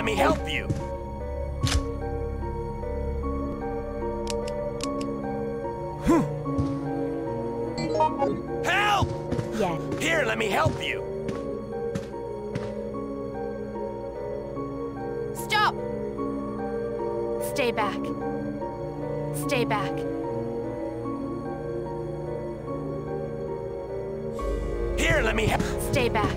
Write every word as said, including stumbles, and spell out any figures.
let me help you. Help! Yes. Here, let me help you. Stop! Stay back. Stay back. Here, let me help. Stay back.